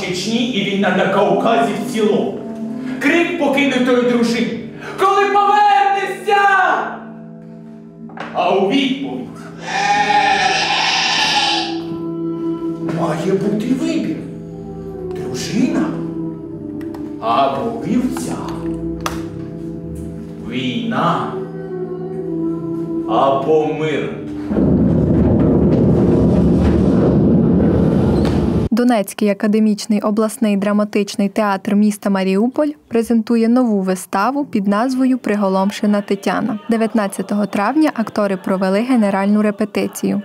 Чечні і війна на Кавказі в цілому. Крик покинутої дружини. Коли повернешся? А у відповідь має бути вибір. Дружина або вівця. Війна або мир. Донецький академічний обласний драматичний театр міста Маріуполь презентує нову виставу під назвою «Приголомшена Тетяна». 19 травня актори провели генеральну репетицію.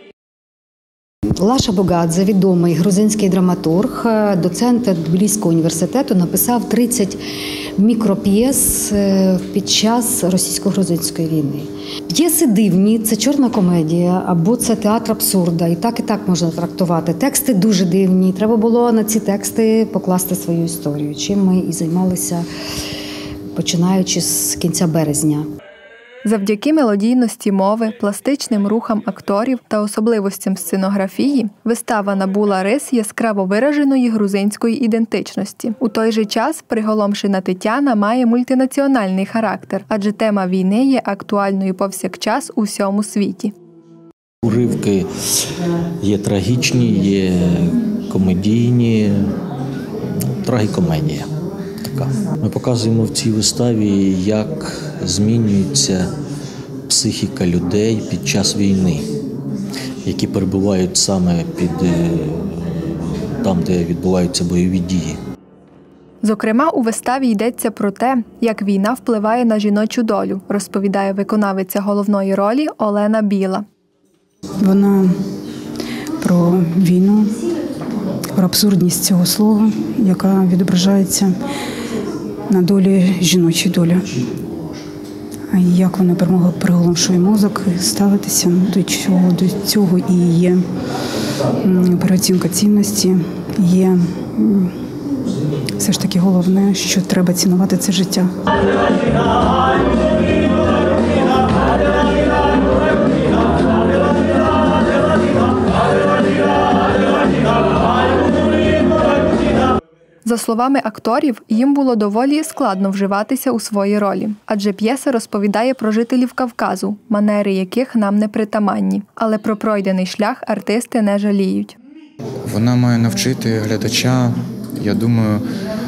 Лаша Богадзе, відомий грузинський драматург, доцент Тбіліського університету, написав 30 мікроп'єс під час російсько-грузинської війни. П'єси дивні – це чорна комедія або це театр абсурда. І так можна трактувати. Тексти дуже дивні. Треба було на ці тексти покласти свою історію, чим ми і займалися, починаючи з кінця березня. Завдяки мелодійності мови, пластичним рухам акторів та особливостям сценографії вистава набула рис яскраво вираженої грузинської ідентичності. У той же час «Приголомшена Тетяна» має мультинаціональний характер, адже тема війни є актуальною повсякчас у всьому світі. Уривки є трагічні, є комедійні, трагікомедія. Ми показуємо в цій виставі, як змінюється психіка людей під час війни, які перебувають саме там, де відбуваються бойові дії. Зокрема, у виставі йдеться про те, як війна впливає на жіночу долю, розповідає виконавиця головної ролі Олена Біла. Вона про війну, про абсурдність цього слова, яка відображається на долі, жіночій долі. А як вона приголомшує мозок, ставитися до цього і є переоцінка цінності, є все ж таки головне, що треба цінувати це життя. За словами акторів, їм було доволі складно вживатися у свої ролі, адже п'єса розповідає про жителів Кавказу, манери яких нам не притаманні. Але про пройдений шлях артисти не жаліють. Вона має навчити глядача, я думаю,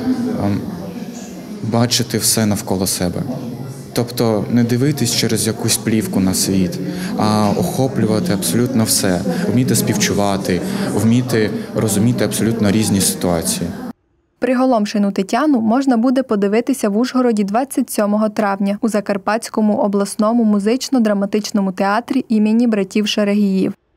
бачити все навколо себе. Тобто не дивитись через якусь плівку на світ, а охоплювати абсолютно все, вміти співчувати, вміти розуміти абсолютно різні ситуації. «Приголомшену Тетяну» можна буде подивитися в Ужгороді 27 травня у Закарпатському обласному музично-драматичному театрі імені братів Шарагіїв.